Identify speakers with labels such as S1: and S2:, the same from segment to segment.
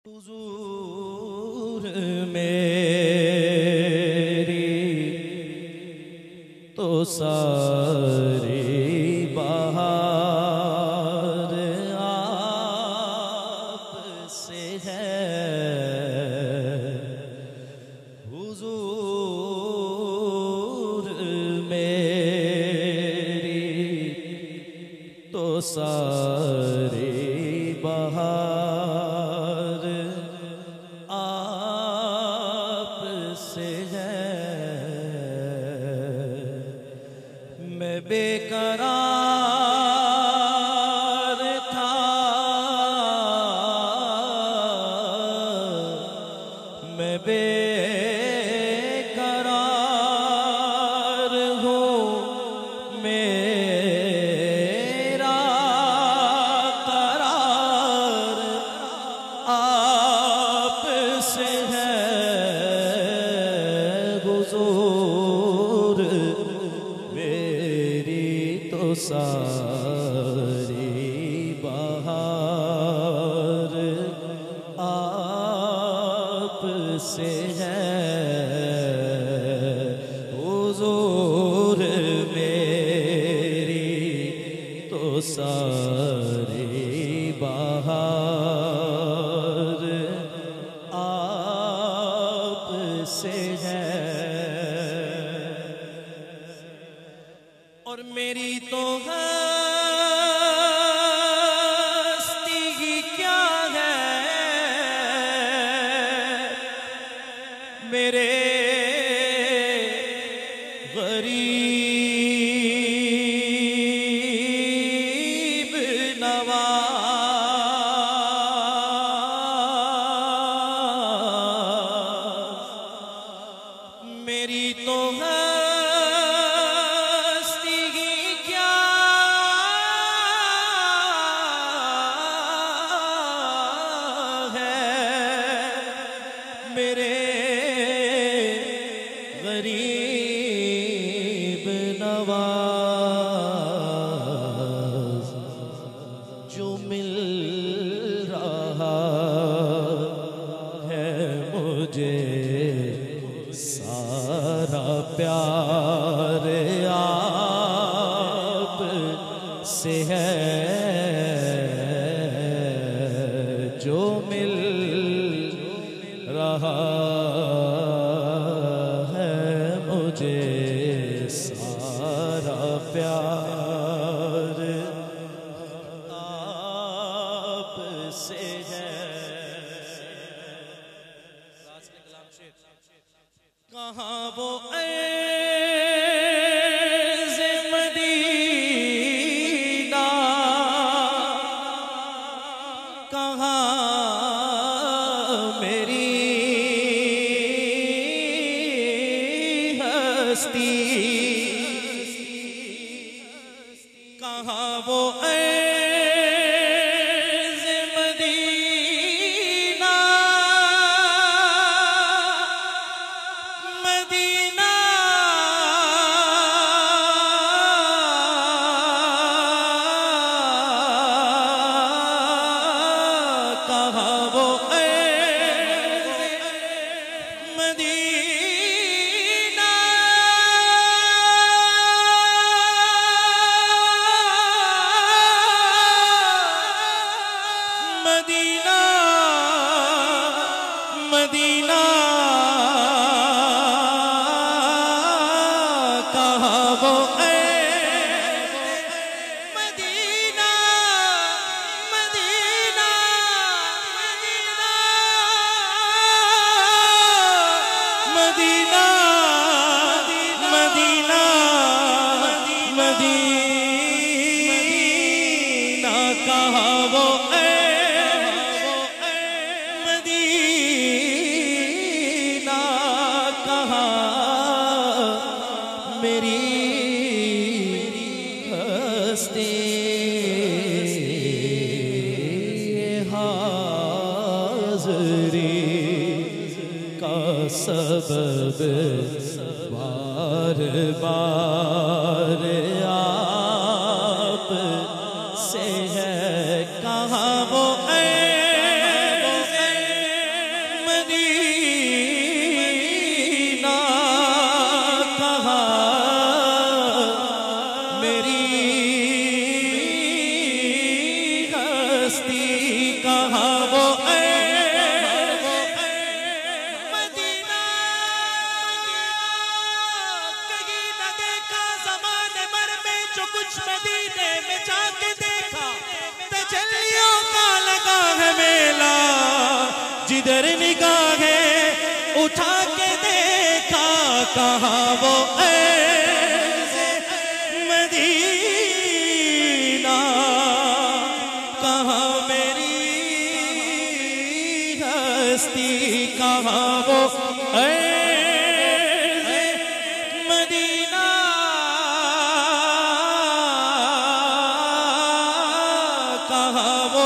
S1: हुजूर मेरी तो सारी बहार आपसे है। हुजूर मेरी तो सारी बहार आपसे है। मैं बेकरार था, मैं बेकरार हूँ, मेरा करार आपसे है। हुजूर मेरी तो सारी बहार आपसे है। हुजूर मेरी तो सारी बहार आपसे है। और मेरी तो हस्ती ही क्या है, मेरे गरीब नवाज। मेरी तो हस्ती ही क्या है, मेरे गरीब नवाज। जो मिल रहा है मुझे सारा प्यार आप से है। जो मिल रहा है मुझे सारा प्यार आप से है। कहाँ वो ऐज़ मदीना, कहाँ मेरी हस्ती, कहाँ वो ऐज़ मदीना, मदीना कहाँ वो मदीना, मदीना मदीना कहाँ वो Medina, Medina Medina Medina Medina कहाँ वो मदीना, कहाँ मेरी हस्ती। हाज़री का सबब बार बार आप से है। कहाँ वो जिधर निगाहें उठा के देखा कहाँ वो ऐसे मदीना, कहाँ मेरी हस्ती, कहाँ वो ऐसे मदीना, कहाँ वो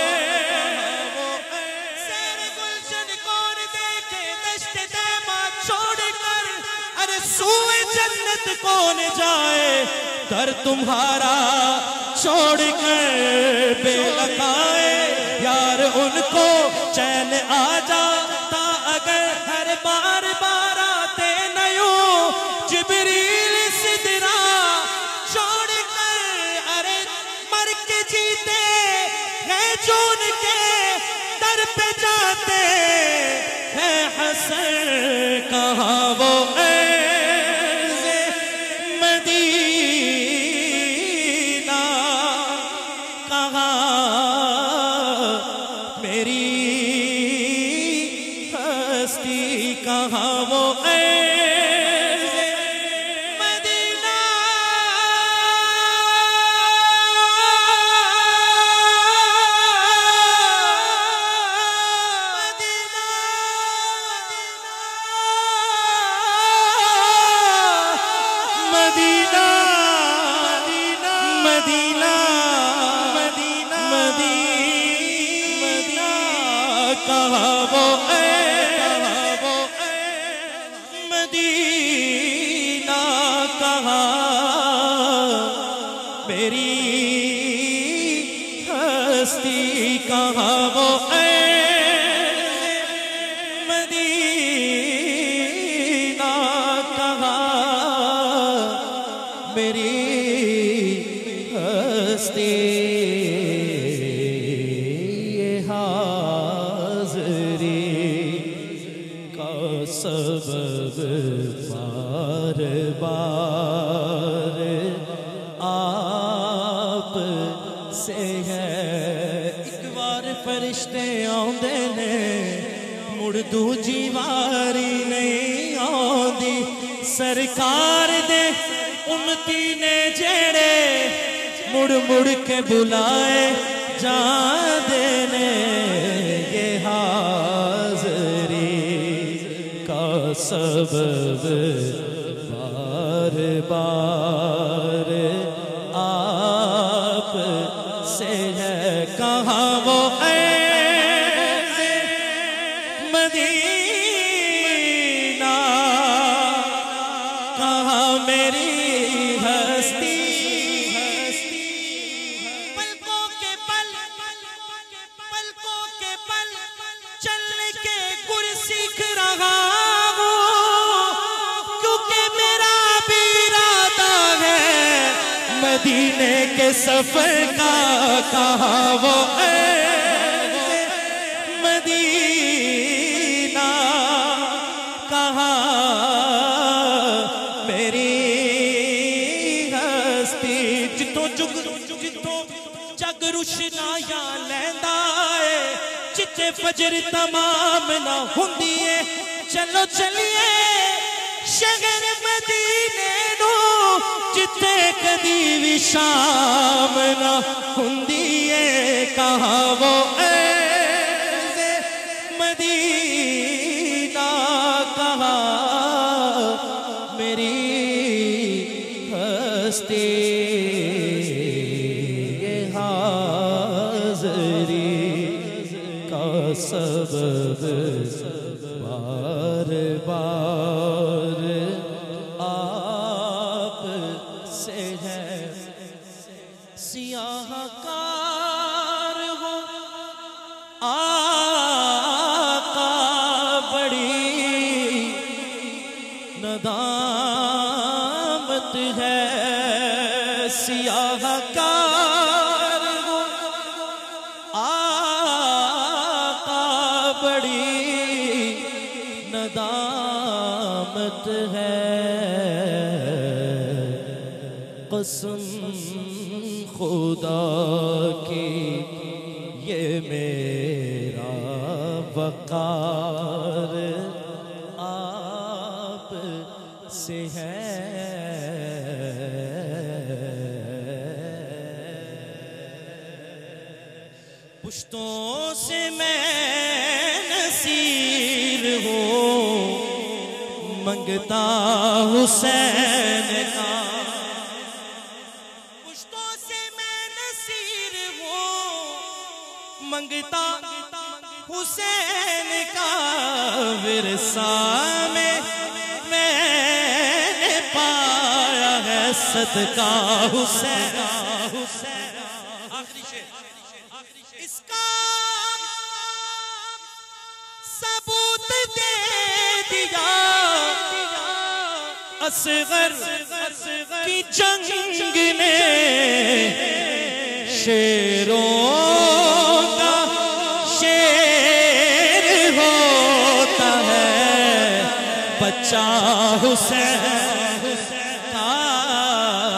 S1: शेर गुलशन कौन देखे दश्त तैमा छोड़कर, अरे सूए जन्नत कौन जाए दर तुम्हारा छोड़कर, बेलकाए यार उनको चैन आ जाता अगर हर बार बार आते नयो जिब्रील सिदरा छोड़कर, अरे मर के जीते हैं जो उनके दर पे जाते हैं हसन, कहाँ वो ऐसे मदीना, कहाँ मेरी हस्ती, कहाँ वो ऐसे Medina, Medina, Medina, Medina, Medina, कहाँ वो मदीना, कहाँ मेरी हस्ती, कहाँ वो मदीना, कहाँ मेरी हस्ती, ये हाज़री का सबब बार बार आप से है। एक बार फरिश्ते आउंदे ने मुड़ दूजी वारी नहीं आउंदी, सरकार दे उम्मती ने जेड़े मुड़ मुड़ के बुलाए जांदे ने, ये हाज़री का सबब बार बार आप से है, कहाँ वो ऐसे मदीना, कहाँ मेरी हस्ती, पलकों के पल, पलकों के पल चलने के गुर सीख रहा हूँ, क्योंकि मेरा भी इरादा है मदीने के सफर का, कहाँ वो ऐसे मदीना, कहाँ मेरी हस्ती, जितों जग रुशनाया लैंदा है, चिट्टे फजर तमाम ना हुंदी है, चलो चलिए शहर मदीने नू, जिथे कदी भी शाम ना हुंदी है, कहाँ वो ऐसे मदीना, कहाँ मेरी हस्ती, ये हाज़री का सबब बार बार आप से है। सियाहकार हो आका बड़ी नदामत है, सियाहकार हो आका बड़ी नदामत है, कसम खुदा की ये मेरा वकार आप से है। पुश्तों से मैं नसीर हूँ, मंगता हुसैन का। पुश्तों से मैं नसीर हूँ, मंगता हुसैन का। विरसा में मैंने पाया है सदका हुसैन। इसका सबूत दे दिया असगर की जंग ने। शेरों का शेर होता है बच्चा हुसैन का।